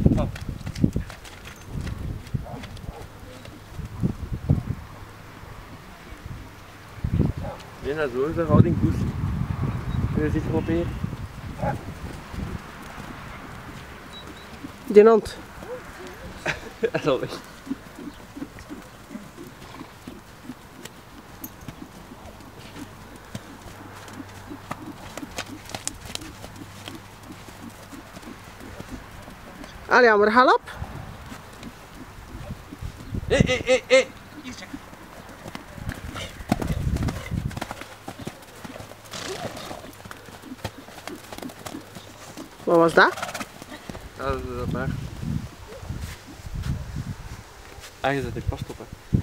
Oh. Ja, zo is dat goud in koers. Kun je eens iets proberen? Die hand. Dat is al weg. Allee, maar ga op. Hé. Hier, check. Wat was dat? Ja, dat is dat maar. Ah, je zet ik vast op, hè.